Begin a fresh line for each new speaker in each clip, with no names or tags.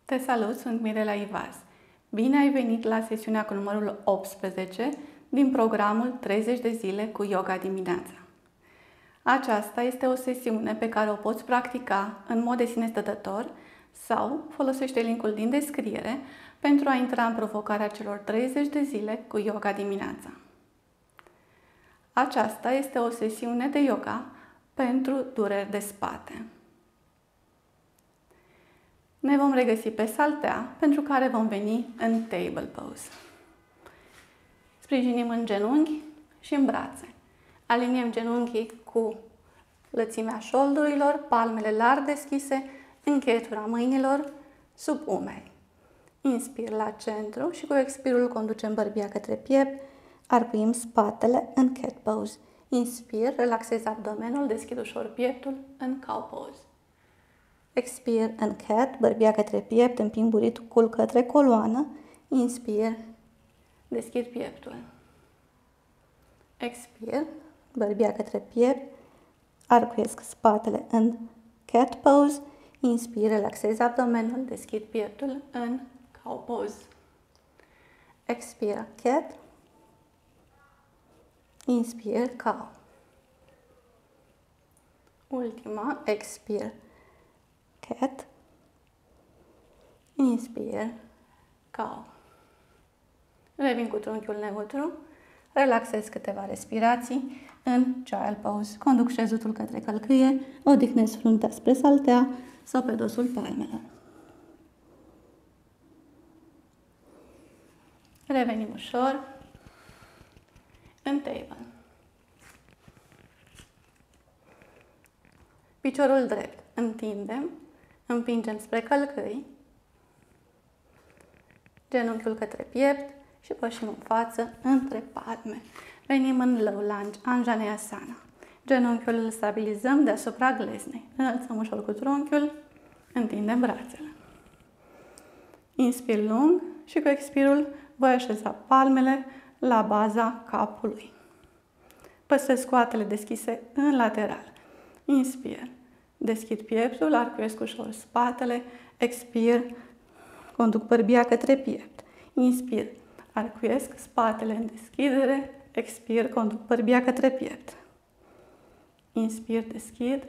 Te salut, sunt Mirela Ivaz. Bine ai venit la sesiunea cu numărul 18 din programul 30 de zile cu yoga dimineața. Aceasta este o sesiune pe care o poți practica în mod de sine stătător sau folosește linkul din descriere pentru a intra în provocarea celor 30 de zile cu yoga dimineața. Aceasta este o sesiune de yoga pentru dureri de spate. Ne vom regăsi pe saltea, pentru care vom veni în table pose. Sprijinim în genunchi și în brațe. Aliniem genunchii cu lățimea șoldurilor, palmele larg deschise, încheietura mâinilor sub umeri. Inspir la centru și cu expirul conducem bărbia către piept, arcuim spatele în cat pose. Inspir, relaxez abdomenul, deschid ușor pieptul în cow pose. Expir în cat, bărbia către piept, împing buritul către coloană. Inspir, deschid pieptul. Expir, bărbia către piept, arcuiesc spatele în cat pose. Inspir, relaxez abdomenul, deschid pieptul în cow pose. Expir, cat. Inspir, cow. Ultima, expir, cat. Inspir, cow. Revin cu trunchiul neutru. Relaxez câteva respirații în child pose. Conduc șezutul către călcâie. Odihnesc fruntea spre saltea sau pe dosul palmelor. Revenim ușor în table. Piciorul drept. Întindem. Împingem spre călcâi. Genunchiul către piept și pășim în față între palme. Venim în low lunge, Anjaneyasana. Genunchiul îl stabilizăm deasupra gleznei. Înălțăm ușor cu trunchiul. Întindem brațele. Inspir lung și cu expirul voi așeza palmele la baza capului. Păstrez scoatele deschise în lateral. Inspir. Deschid pieptul, arcuiesc ușor spatele. Expir. Conduc bărbia către piept. Inspir. Arcuiesc spatele în deschidere. Expir. Conduc bărbia către piept. Inspir. Deschid.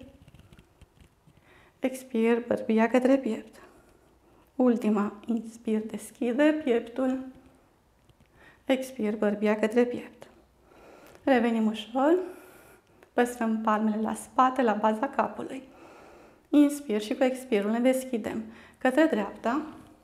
Expir. Bărbia către piept. Ultima. Inspir. Deschide pieptul. Expir. Bărbia către piept. Revenim ușor. Păstrăm palmele la spate, la baza capului. Inspir și cu expirul ne deschidem către dreapta.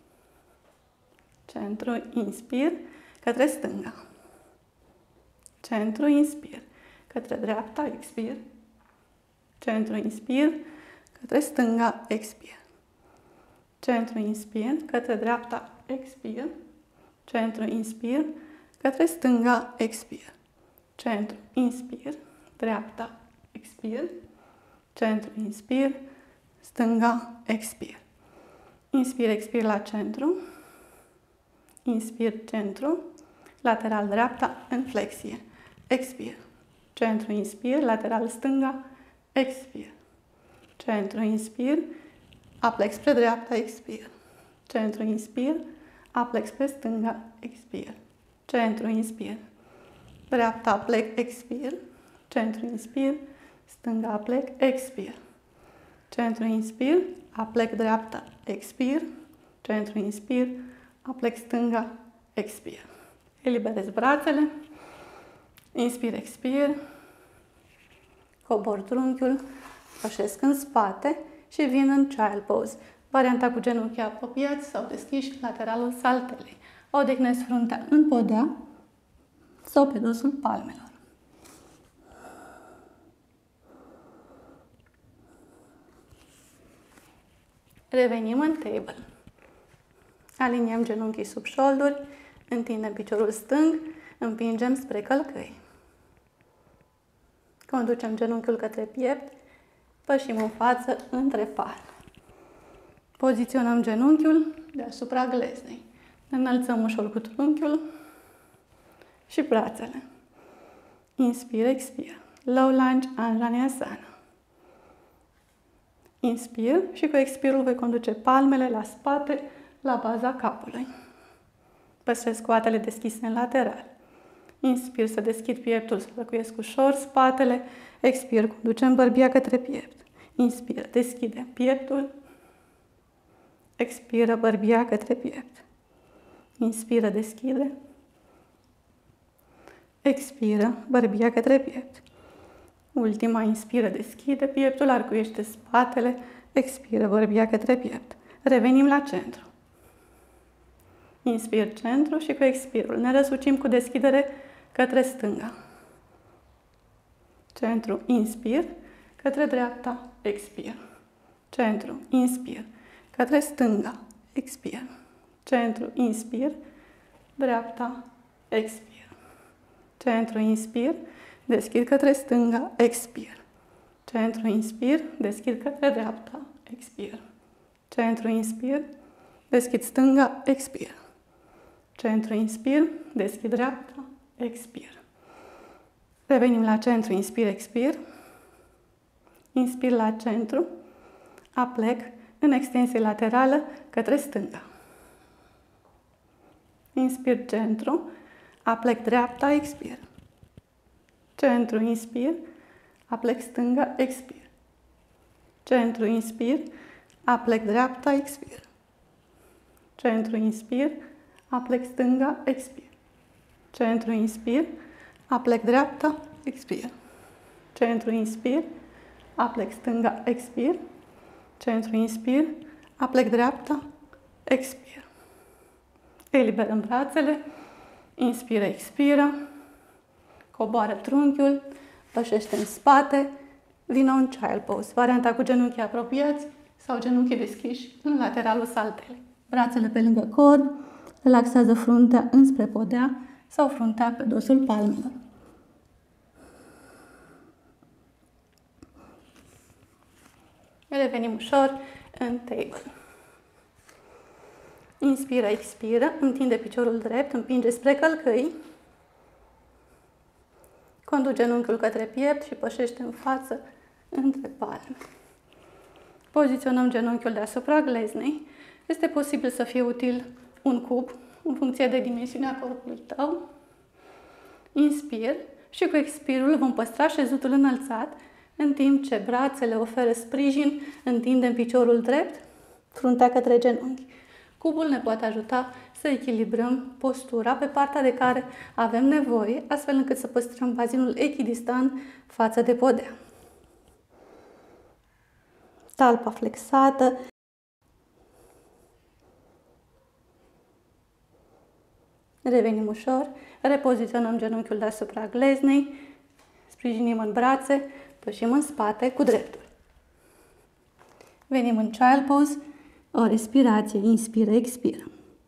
Centru, inspir, către stânga. Centru, inspir, către dreapta, expir. Centru, inspir, către stânga, expir. Centru, inspir, către dreapta, expir. Centru, inspir, către stânga, expir. Centru, inspir, dreapta, expir. Centru, inspir, stânga, expir. Inspir, expir la centru. Inspir, centru, lateral dreapta, în flexie. Expir. Centru, inspir, lateral stânga, expir. Centru, inspir, aplec spre dreapta, expir. Centru, inspir, aplec spre stânga, expir. Centru, inspir, dreapta, aplec, expir. Centru, inspir, stânga, aplec, expir. Centru, inspir, aplec dreapta, expir. Centru, inspir, aplec stânga, expir. Eliberez brațele. Inspir, expir. Cobor trunchiul, pășesc în spate și vin în child pose. Varianta cu genunchii apropiați sau deschiși lateralul saltelei. Odihnesc fruntea în podea sau pe dosul palmelor. Revenim în table. Aliniem genunchii sub șolduri, întindem piciorul stâng, împingem spre călcâi. Conducem genunchiul către piept, pășim în față între palme. Poziționăm genunchiul deasupra gleznei. Înălțăm ușor cu trunchiul și brațele. Inspir, expir. Low lunge, Anjaneyasana. Inspir și cu expirul voi conduce palmele la spate, la baza capului. Păstrez coatele deschise în lateral. Inspir să deschid pieptul, să răcuiesc ușor spatele. Expir, conducem bărbia către piept. Inspiră, deschide pieptul. Expiră, bărbia către piept. Inspiră, deschide. Expiră, bărbia către piept. Ultima, inspiră, deschide pieptul, arcuiește spatele. Expiră, bărbia către piept. Revenim la centru. Inspir centru și cu expirul ne răsucim cu deschidere către stânga. Centru, inspir, către dreapta, expir. Centru, inspir, către stânga, expir. Centru, inspir, dreapta, expir. Centru, inspir, deschid către stânga, expir. Centru, inspir, deschid către dreapta, expir. Centru, inspir, deschid stânga, expir. Centru, inspir, deschid dreapta, expir. Revenim la centru, inspir, expir. Inspir la centru, aplec în extensie laterală către stânga. Inspir centru, aplec dreapta, expir. Centru, inspir, aplec stânga, expir. Centru, inspir, aplec dreapta, expir. Centru, inspir, aplec stânga, expir. Centru, inspir, aplec dreapta, expir. Centru, inspir, aplec stânga, expir. Centru, inspir, aplec dreapta, expir. Eliberăm brațele, inspiră, expiră, coboară trunchiul, pășește în spate, vină în child pose, varianta cu genunchii apropiați sau genunchii deschiși în lateralul saltelei. Brațele pe lângă corp, relaxează fruntea înspre podea sau fruntea pe dosul palmelor. Revenim ușor în table. Inspiră, expiră, întinde piciorul drept, împinge spre călcâi. Conduce genunchiul către piept și pășește în față între palme. Poziționăm genunchiul deasupra gleznei. Este posibil să fie util un cub, în funcție de dimensiunea corpului tău. Inspir și cu expirul vom păstra șezutul înălțat, în timp ce brațele oferă sprijin, întindem piciorul drept, fruntea către genunchi. Cubul ne poate ajuta să echilibrăm postura pe partea de care avem nevoie, astfel încât să păstrăm bazinul echidistant față de podea. Talpa flexată. Revenim ușor, repoziționăm genunchiul deasupra gleznei, sprijinim în brațe, pășim în spate cu dreptul. Venim în child pose, o respirație, inspiră, expiră.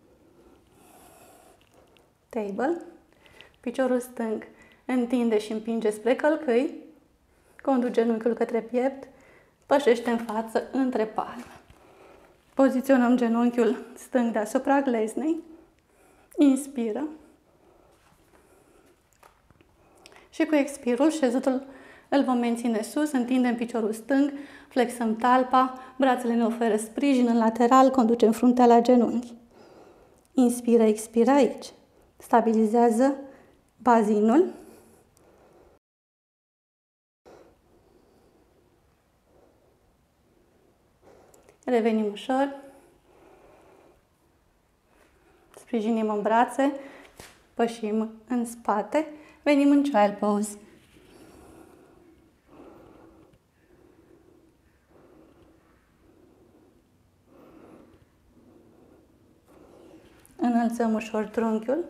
Table, piciorul stâng întinde și împinge spre călcâi, conduce genunchiul către piept, pășește în față între palme. Poziționăm genunchiul stâng deasupra gleznei, inspiră și cu expirul șezutul îl vom menține sus, întindem piciorul stâng, flexăm talpa, brațele ne oferă sprijin în lateral, conducem fruntea la genunchi. Inspiră, expiră aici. Stabilizează bazinul. Revenim ușor. Sprijinim în brațe, pășim în spate, venim în child pose. Înălțăm ușor trunchiul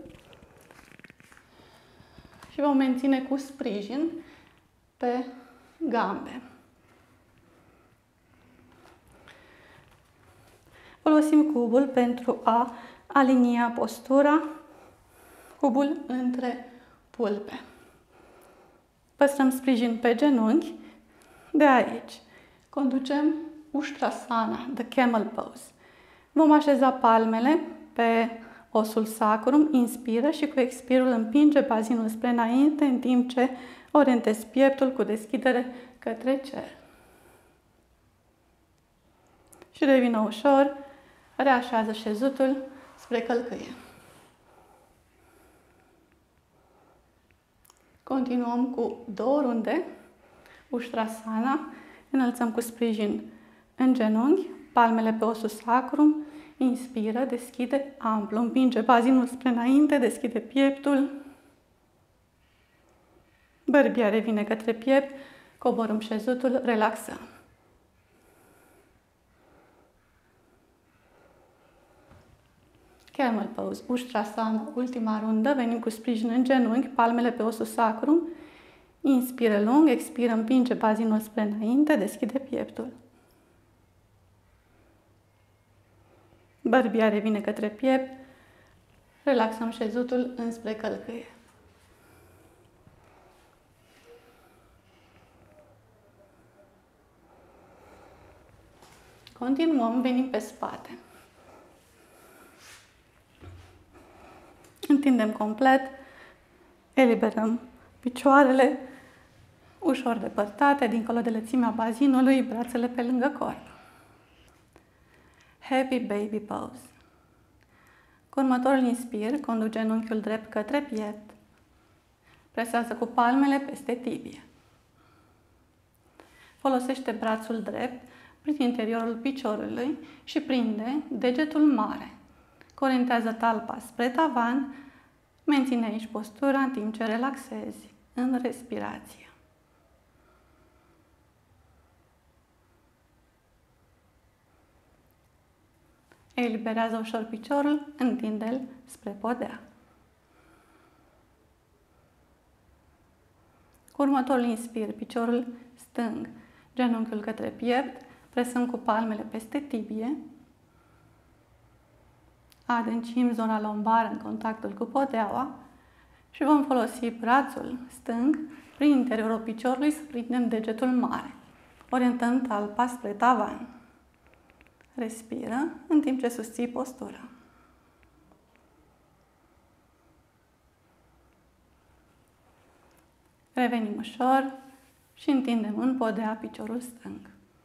și vom menține cu sprijin pe gambe. Folosim cubul pentru a alinia postura, cubul între pulpe. Păstrăm sprijin pe genunchi, de aici conducem Ustrasana, the camel pose. Vom așeza palmele pe osul sacrum, inspiră și cu expirul împinge bazinul spre înainte, în timp ce orientez pieptul cu deschidere către cer. Și revină ușor Reașează șezutul spre călcâie. Continuăm cu 2 runde. Ustrasana. Înălțăm cu sprijin în genunchi, palmele pe osul sacrum. Inspiră, deschide amplu, împinge bazinul spre înainte, deschide pieptul. Bărbia revine către piept, coborâm șezutul, relaxăm. Camel pose, Ustrasana, ultima rundă, venim cu sprijin în genunchi, palmele pe osul sacrum. Inspiră lung, expiră, împinge bazinul spre înainte, deschide pieptul. Bărbia revine către piept, relaxăm șezutul înspre călcâie. Continuăm, venim pe spate. Întindem complet, eliberăm picioarele, ușor depărtate, dincolo de lățimea bazinului, brațele pe lângă corp. Happy Baby Pose. Cu următorul inspir, conduce genunchiul drept către piept. Presează cu palmele peste tibie. Folosește brațul drept prin interiorul piciorului și prinde degetul mare. Orientează talpa spre tavan. Menține aici postura în timp ce relaxezi în respirație. Eliberează ușor piciorul, întinde-l spre podea. Cu următorul inspir, piciorul stâng, genunchiul către piept, presăm cu palmele peste tibie, adâncim zona lombară în contactul cu podeaua și vom folosi brațul stâng prin interiorul piciorului să prindem degetul mare. Orientăm talpa spre tavan. Respiră în timp ce susții postura. Revenim ușor și întindem în podea piciorul stâng.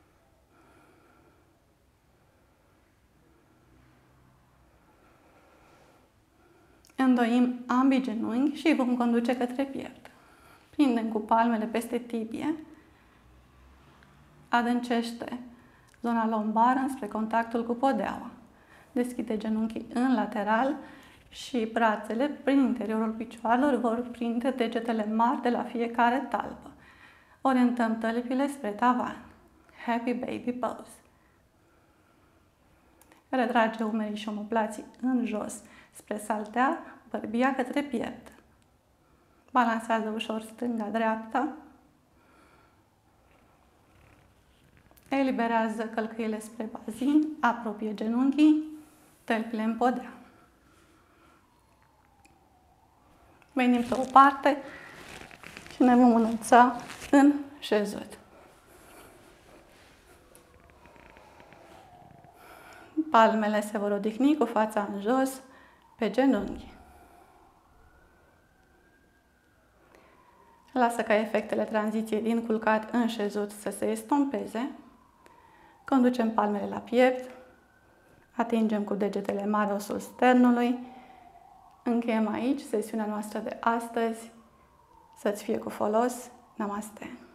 Îndoim ambii genunchi și vom conduce către piept. Prindem cu palmele peste tibie. Adâncește zona lombară spre contactul cu podeaua. Deschide genunchii în lateral și brațele prin interiorul picioarelor vor prinde degetele mari de la fiecare talpă. Orientăm tălpile spre tavan. Happy Baby Pose. Retrage umerii și omoplații în jos spre saltea, bărbia către piept. Balansează ușor stânga-dreapta. Eliberează călcâiele spre bazin, apropie genunchii, tălpile în podea. Venim pe o parte și ne vom înălța în șezut. Palmele se vor odihni cu fața în jos pe genunchi. Lasă ca efectele tranziției din culcat în șezut să se estompeze. Conducem palmele la piept. Atingem cu degetele mari osul sternului. Încheiem aici sesiunea noastră de astăzi. Să-ți fie cu folos. Namaste!